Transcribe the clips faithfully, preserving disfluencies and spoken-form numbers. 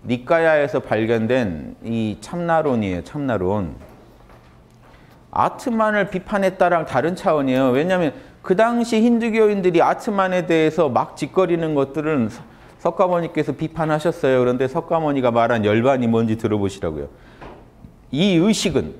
니까야에서 발견된 이 참나론이에요. 참나론. 아트만을 비판했다랑 다른 차원이에요. 왜냐하면 그 당시 힌두교인들이 아트만에 대해서 막 짓거리는 것들은 석가모니께서 비판하셨어요. 그런데 석가모니가 말한 열반이 뭔지 들어보시라고요. 이 의식은,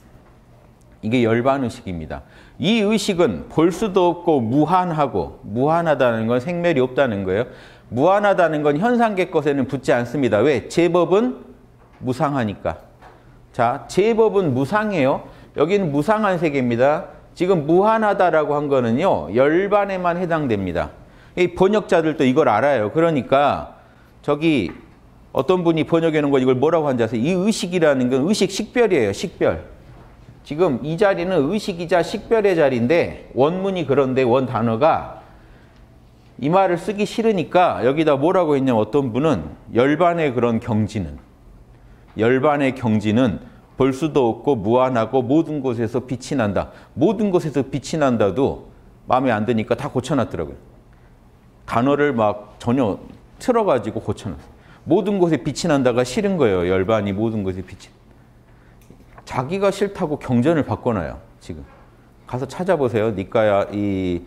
이게 열반의식입니다. 이 의식은 볼 수도 없고 무한하고, 무한하다는 건 생멸이 없다는 거예요. 무한하다는 건 현상계 것에는 붙지 않습니다. 왜? 제법은 무상하니까. 자, 제법은 무상해요. 여기는 무상한 세계입니다. 지금 무한하다라고 한 거는요, 열반에만 해당됩니다. 이 번역자들도 이걸 알아요. 그러니까 저기 어떤 분이 번역해 놓은 거 이걸 뭐라고 하는지 아세요? 이 의식이라는 건 의식 식별이에요. 식별. 지금 이 자리는 의식이자 식별의 자리인데 원문이 그런데 원 단어가 이 말을 쓰기 싫으니까 여기다 뭐라고 했냐면 어떤 분은 열반의 그런 경지는 열반의 경지는 볼 수도 없고 무한하고 모든 곳에서 빛이 난다. 모든 곳에서 빛이 난다도 마음에 안 드니까 다 고쳐놨더라고요. 단어를 막 전혀 틀어가지고 고쳐놨어요. 모든 곳에 빛이 난다가 싫은 거예요. 열반이 모든 곳에 빛이. 자기가 싫다고 경전을 바꿔놔요. 지금. 가서 찾아보세요. 니까야, 이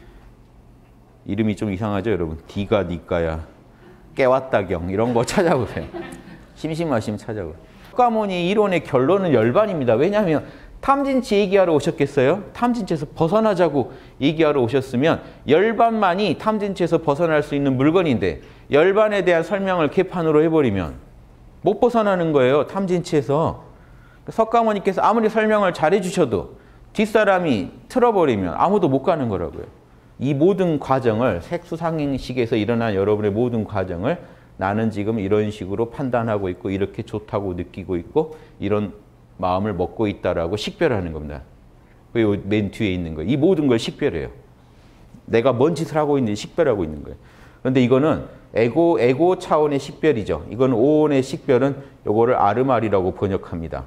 이름이 좀 이상하죠, 여러분? 디가 니까야, 깨왔다경 이런 거 찾아보세요. 심심하시면 찾아보세요. 석가모니 이론의 결론은 열반입니다. 왜냐하면 탐진치 얘기하러 오셨겠어요? 탐진치에서 벗어나자고 얘기하러 오셨으면 열반만이 탐진치에서 벗어날 수 있는 물건인데 열반에 대한 설명을 개판으로 해버리면 못 벗어나는 거예요. 탐진치에서. 석가모니께서 아무리 설명을 잘해 주셔도 뒷사람이 틀어버리면 아무도 못 가는 거라고요. 이 모든 과정을 색수상행식에서 일어난 여러분의 모든 과정을 나는 지금 이런 식으로 판단하고 있고 이렇게 좋다고 느끼고 있고 이런 마음을 먹고 있다라고 식별하는 겁니다. 맨 뒤에 있는 거예요. 이 모든 걸 식별해요. 내가 뭔 짓을 하고 있는지 식별하고 있는 거예요. 그런데 이거는 에고, 에고 차원의 식별이죠. 이건 오온의 식별은 요거를 아르말이라고 번역합니다.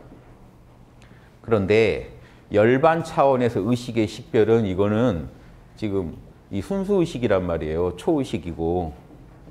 그런데 열반 차원에서 의식의 식별은 이거는 지금 이 순수의식이란 말이에요. 초의식이고.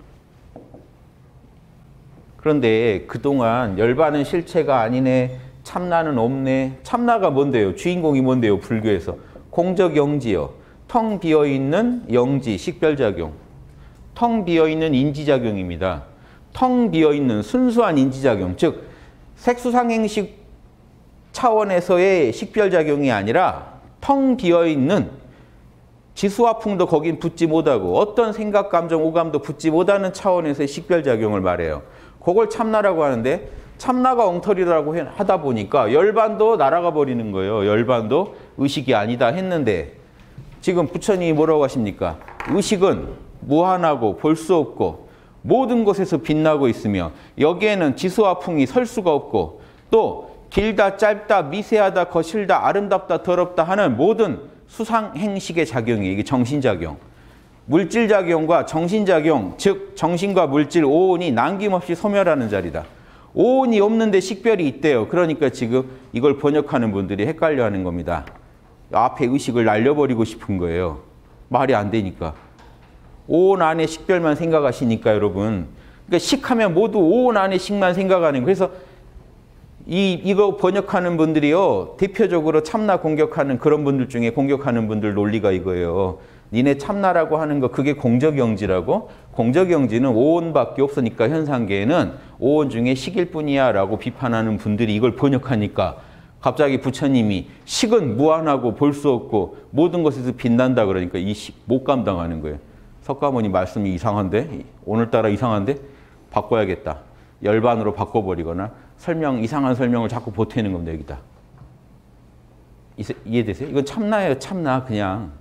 그런데 그동안 열반은 실체가 아니네. 참나는 없네. 참나가 뭔데요? 주인공이 뭔데요? 불교에서. 공적영지요. 텅 비어있는 영지, 식별작용. 텅 비어있는 인지작용입니다. 텅 비어있는 순수한 인지작용. 즉 색수상행식 차원에서의 식별작용이 아니라 텅 비어있는 지수화풍도 거긴 붙지 못하고 어떤 생각, 감정, 오감도 붙지 못하는 차원에서의 식별작용을 말해요. 그걸 참나라고 하는데 참나가 엉터리라고 하다 보니까 열반도 날아가 버리는 거예요. 열반도 의식이 아니다 했는데 지금 부처님이 뭐라고 하십니까? 의식은 무한하고 볼 수 없고 모든 곳에서 빛나고 있으며 여기에는 지수화풍이 설 수가 없고 또 길다, 짧다, 미세하다, 거칠다, 아름답다, 더럽다 하는 모든 수상행식의 작용이 이게 정신작용. 물질작용과 정신작용, 즉 정신과 물질 오온이 남김없이 소멸하는 자리다. 오온이 없는데 식별이 있대요. 그러니까 지금 이걸 번역하는 분들이 헷갈려하는 겁니다. 앞에 의식을 날려버리고 싶은 거예요. 말이 안 되니까. 오온 안에 식별만 생각하시니까 여러분. 그러니까 식하면 모두 오온 안에 식만 생각하는 거예요. 그래서 이, 이거 번역하는 분들이요. 대표적으로 참나 공격하는 그런 분들 중에 공격하는 분들 논리가 이거예요. 니네 참나라고 하는 거 그게 공적영지라고? 공적영지는 오온밖에 없으니까 현상계에는 오온 중에 식일 뿐이야 라고 비판하는 분들이 이걸 번역하니까 갑자기 부처님이 식은 무한하고 볼 수 없고 모든 것에서 빛난다 그러니까 이 식 못 감당하는 거예요. 석가모니 말씀이 이상한데? 오늘따라 이상한데? 바꿔야겠다. 열반으로 바꿔버리거나 설명, 이상한 설명을 자꾸 보태는 겁니다. 여기다. 이해되세요? 이건 참나예요. 참나 그냥.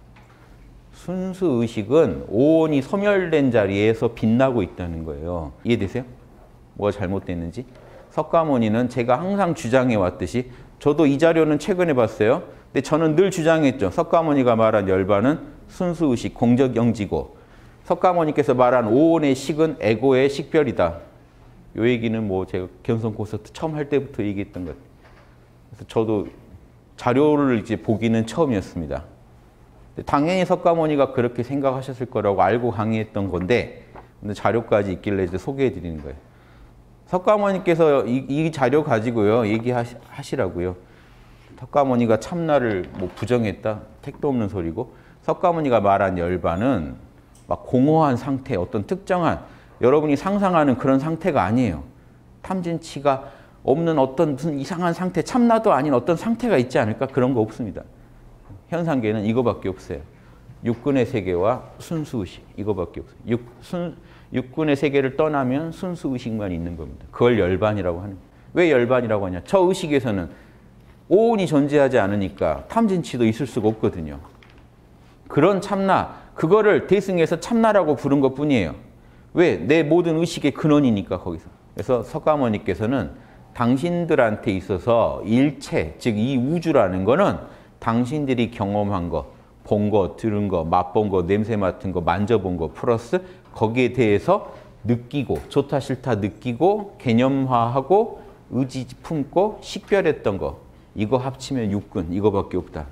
순수의식은 오온이 소멸된 자리에서 빛나고 있다는 거예요. 이해되세요? 뭐가 잘못됐는지? 석가모니는 제가 항상 주장해 왔듯이 저도 이 자료는 최근에 봤어요. 근데 저는 늘 주장했죠. 석가모니가 말한 열반은 순수의식, 공적영지고 석가모니께서 말한 오온의 식은 에고의 식별이다. 요 얘기는 뭐 제가 견성 콘서트 처음 할 때부터 얘기했던 것. 그래서 저도 자료를 이제 보기는 처음이었습니다. 당연히 석가모니가 그렇게 생각하셨을 거라고 알고 강의했던 건데 자료까지 있길래 이제 소개해 드리는 거예요. 석가모니께서 이, 이 자료 가지고요 얘기하시라고요. 석가모니가 참나를 뭐 부정했다? 택도 없는 소리고, 석가모니가 말한 열반은 막 공허한 상태, 어떤 특정한 여러분이 상상하는 그런 상태가 아니에요. 탐진치가 없는 어떤 무슨 이상한 상태, 참나도 아닌 어떤 상태가 있지 않을까? 그런 거 없습니다. 현상계는 이거밖에 없어요. 육근의 세계와 순수의식, 이거밖에 없어요. 육, 순, 육근의 세계를 떠나면 순수의식만 있는 겁니다. 그걸 열반이라고 하는 거예요. 왜 열반이라고 하냐? 저 의식에서는 오온이 존재하지 않으니까 탐진치도 있을 수가 없거든요. 그런 참나, 그거를 대승해서 참나라고 부른 것뿐이에요. 왜? 내 모든 의식의 근원이니까 거기서. 그래서 석가모니께서는 당신들한테 있어서 일체, 즉 이 우주라는 거는 당신들이 경험한 거, 본 거, 들은 거, 맛본 거, 냄새 맡은 거, 만져본 거 플러스 거기에 대해서 느끼고, 좋다 싫다 느끼고 개념화하고 의지 품고 식별했던 거, 이거 합치면 육근, 이거밖에 없다.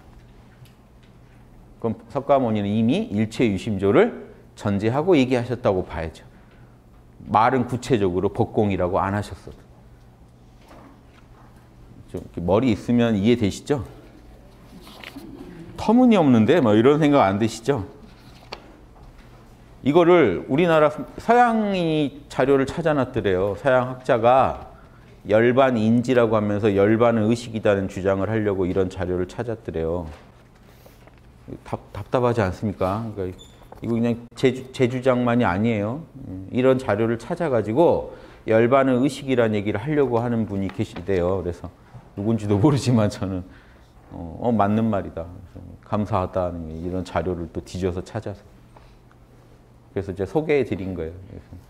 그럼 석가모니는 이미 일체 유심조를 전제하고 얘기하셨다고 봐야죠. 말은 구체적으로 법공이라고 안 하셨어도. 좀 머리 있으면 이해되시죠? 터무니없는데 뭐 이런 생각 안 드시죠? 이거를 우리나라 서양이 자료를 찾아놨더래요. 서양 학자가 열반 인지라고 하면서 열반은 의식이라는 주장을 하려고 이런 자료를 찾았더래요. 답, 답답하지 않습니까? 그러니까 이거 그냥 제, 제 주장만이 아니에요. 이런 자료를 찾아가지고 열반은 의식이라는 얘기를 하려고 하는 분이 계시대요. 그래서 누군지도 모르지만 저는 어, 어 맞는 말이다. 감사하다는 이런 자료를 또 뒤져서 찾아서. 그래서 이제 소개해 드린 거예요. 그래서